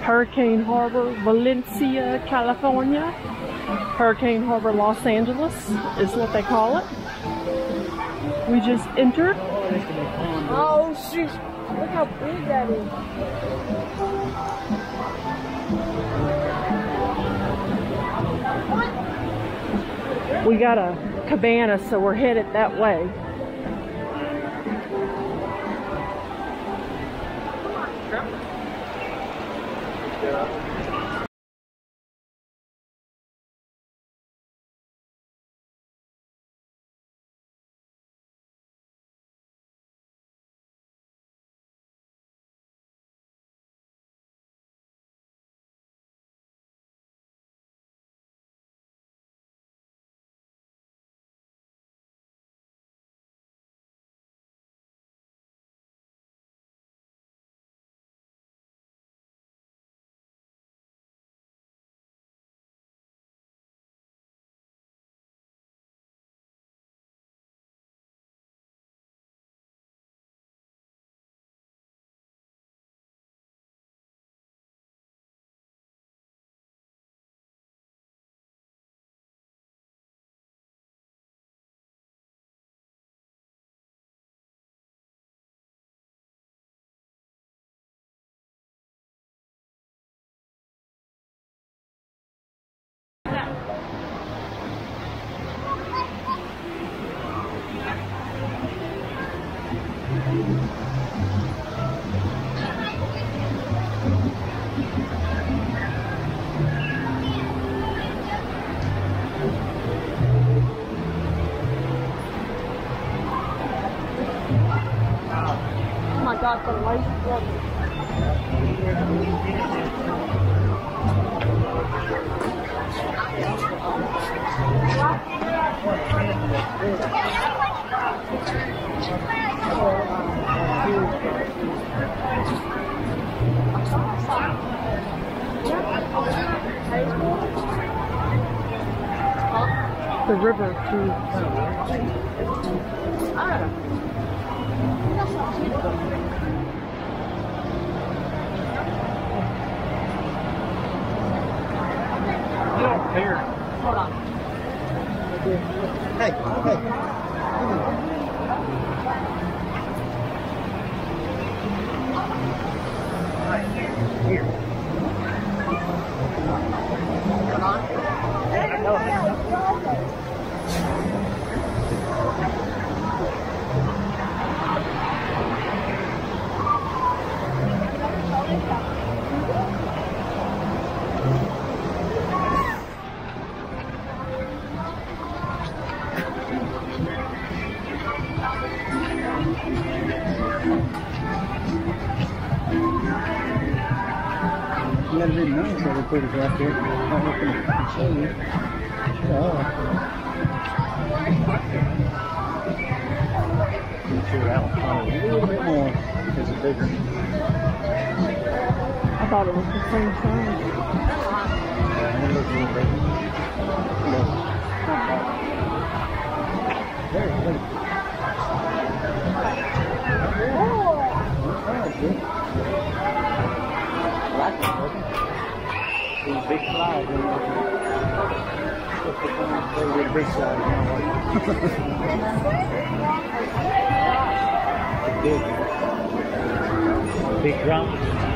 Hurricane Harbor, Valencia, California. Hurricane Harbor, Los Angeles is what they call it. We just entered. Oh shoot! Look how big that is. We got a cabana, so we're headed that way. Oh my God, the light. The river too. Here. Hold on. Hey, hey. Here. Come on. You gotta be nice while they put it right there. I'm not gonna show you. Sure, that'll a little bit more because it's bigger. I thought it was the same size. Yeah, it looks a little bigger. No, not bad. Very good. Oh! That's good. These big flies, you know. Big flies, big drum.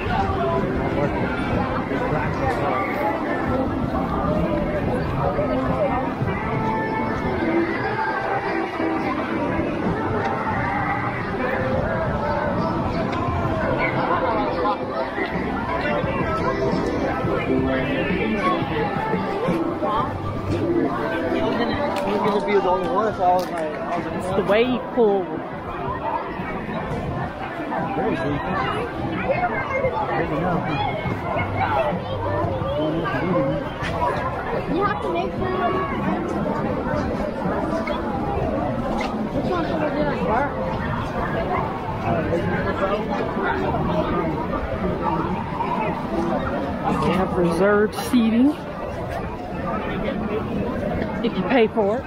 Big drum. Be the only one, so I was like, it's the wave pool. Very deep. You have to make sure. Which one should we do on bar? They have reserved seating if you pay for it.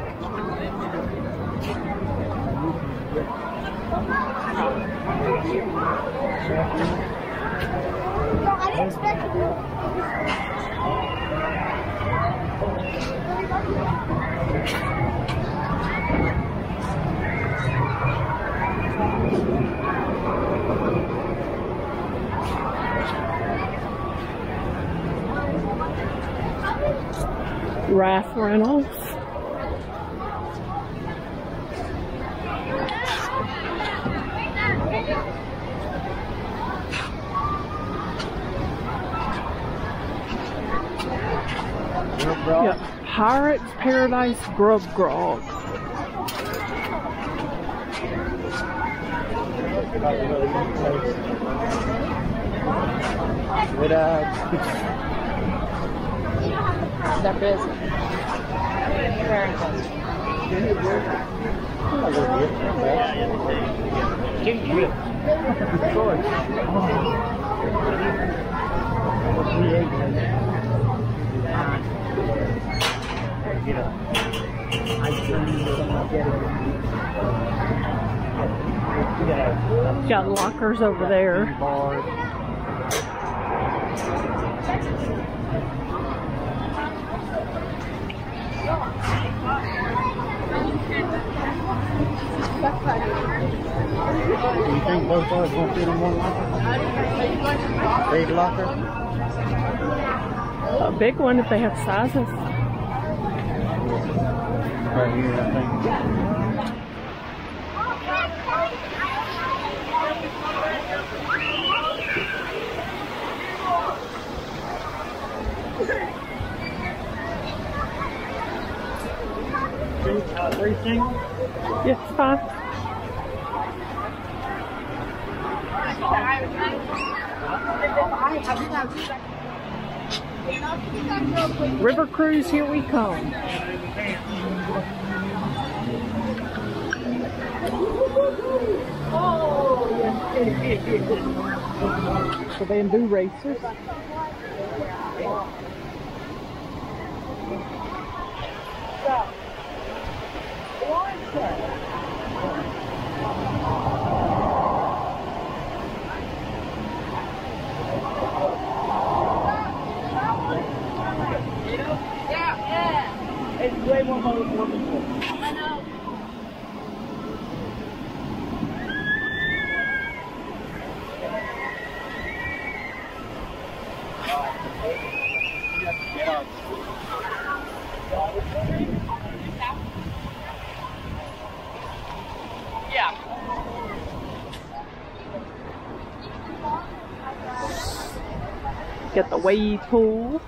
No, I didn't expect it. Raft rentals. Yep. Pirates Paradise Grub Grog. They're busy. Very busy. Got lockers over there. Do you think both of us won't fit in one locker? Big locker? A big one if they have sizes. Right here, I think. Three singles? Yes, fine. River cruise, here we come. So bamboo racers. It's way more than I know. Get the wave pool.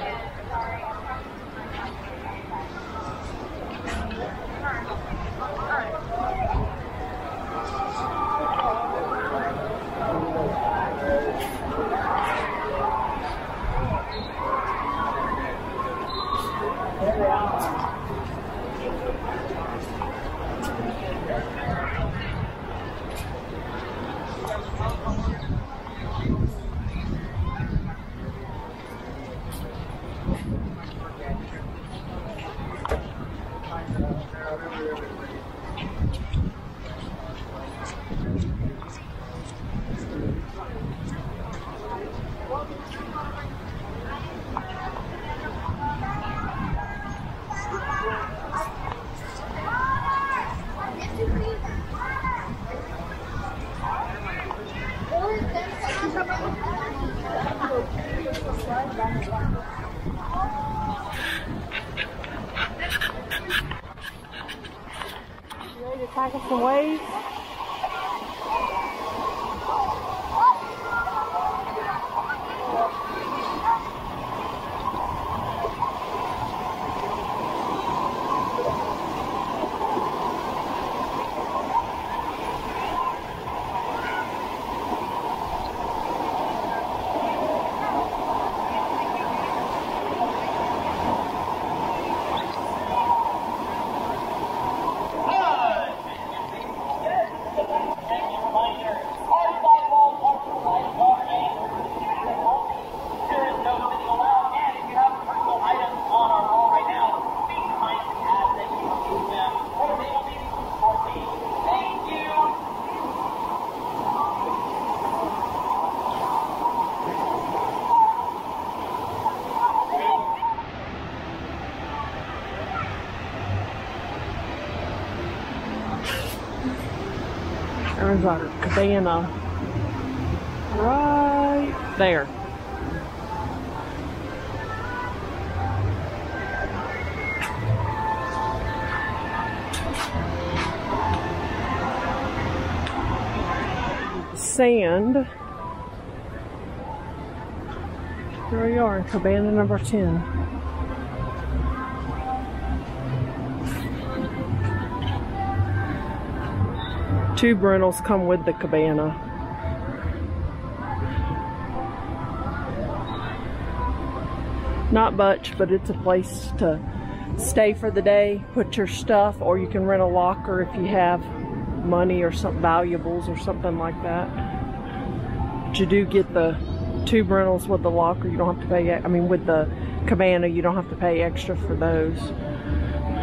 Ready to tackle some waves? There's our cabana right there. Sand. Here we are in cabana number 10. Tube rentals come with the cabana. Not much, but it's a place to stay for the day, put your stuff, or you can rent a locker if you have money or some valuables or something like that. But you do get the tube rentals with the locker. You don't have to pay, I mean with the cabana, you don't have to pay extra for those.